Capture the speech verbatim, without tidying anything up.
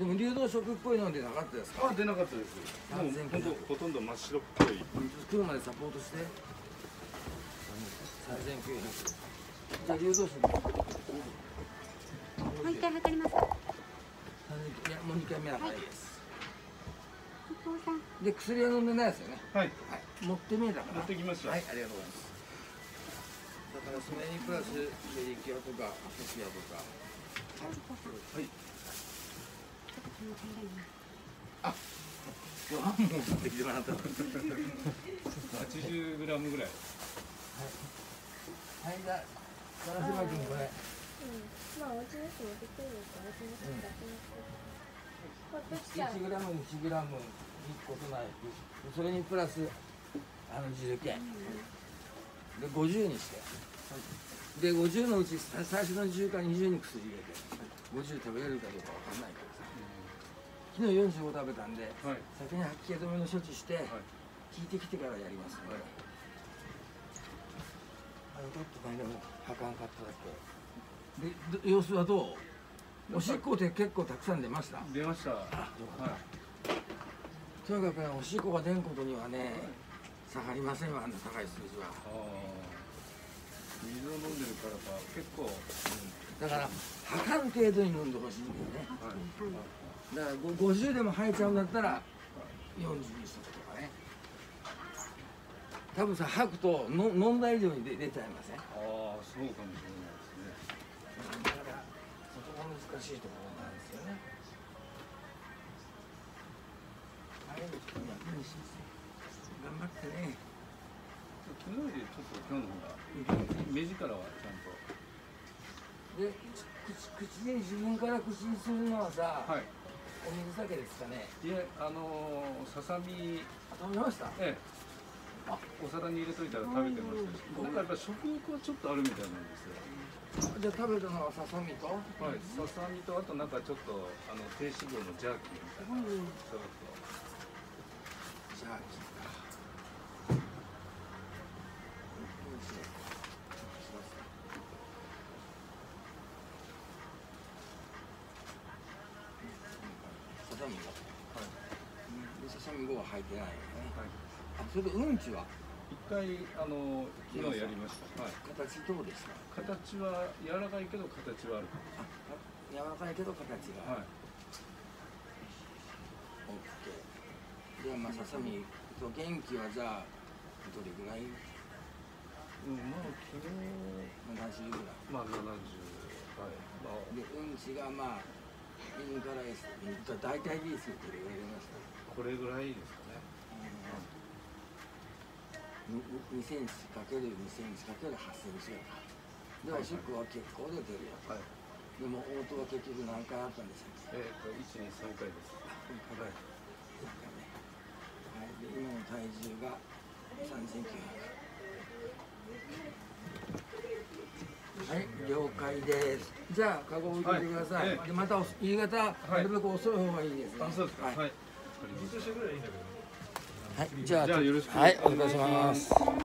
でも流動食っぽいのでなかったですか？ あ、出なかったです。もう本当ほとんど真っ白っぽい。 来るまでサポートして。さんぜんきゅうひゃく。じゃあ流動食。 もう一回測りますか？ いや、もうにかいめは早いです。 お父さん。 で、薬は飲んでないですよね。 はい。 はい。持ってみえたから。 持ってきました。 はい、ありがとうございます。だからスメニプラスベリキアとかアソシアとか。はい。あ、ご飯も持ってきてもらった。 八十グラムぐらい。 はい。はい、じゃあ、田中君これ。 まあ、お家ですので、きるのか、私もちょっとやってますけど。 いちグラム、いちグラム、いっことない。それにプラス、あの、汁気。で、ごじゅうにして。で、ごじゅうのうち、最初のじゅうかにじゅうに薬入れて、ごじゅう食べれるかどうかわかんないからさ。昨日よんじゅうご食べたんで、はい、先に吐き気止めの処置して、はい、効いてきてからやりますので。はい、あ、よかったね、でも、吐かんかっただけ。で、様子はどう？おしっこって結構たくさん出ました？ 出ました。あ、よかった。はい、 とにかくね、おしっこが出んことにはね、下がりませんわ、あんな高い数字は。 水を飲んでるからか、結構、うん、 だから吐かん程度に飲んでほしいんだよね。はい、だからごじゅうでも吐いちゃうんだったらよんじゅうにしとくとかね。多分さ、吐くとの飲んだ以上に出出ちゃいません？ああ、そうかもしれないですね。 だからそこが難しいところなんですよね。あれもちょっと楽にします頑張ってね。 昨日よりちょっと今日の方が目力はちゃんと。 で、口口で自分から口にするのはさ、はい、お水だけですかね。 いえ、あのささみ食べました。 ええ、あ、お皿に入れといたら食べてましたし、なんかやっぱ食欲はちょっとあるみたいなんですよ。 じゃあ食べたのはささみと、はい、 ささみとあとなんかちょっとあの低脂肪のジャーキーみたいな。うん、そうそう。 ジャーキーか。ささみが、はい、ささみごは入ってないよね。はい、あ、それでうんちは一回あの昨日やりました。はい。 形どうですか？ 形は柔らかいけど形はある。 あ、柔らかいけど形が。はい。オッケー。ではまあささみと元気はじゃあどれぐらい？ うん、まあ昨日ななじゅうぐらい。まあななじゅう。はい。まあ、 でうんちがまあインから S、大体リースって言われました。 これぐらいですかね。 にセンチかけるにセンチかけるはちセンチぐらいか。で、おしっこは結構出てるよ。はい。でも、嘔吐は結局何回あったんですか？えっと、いち、に、さんかいです。はい。 なんかね。はい。で、今の体重がさんぜんきゅうひゃく。はい、了解です。じゃあ、カゴを置いてください。はい、で、また夕方、なるべく遅い方がいいですね。 あ、そうですか。はい。はい。 はい、じゃあ、はい、お願いします。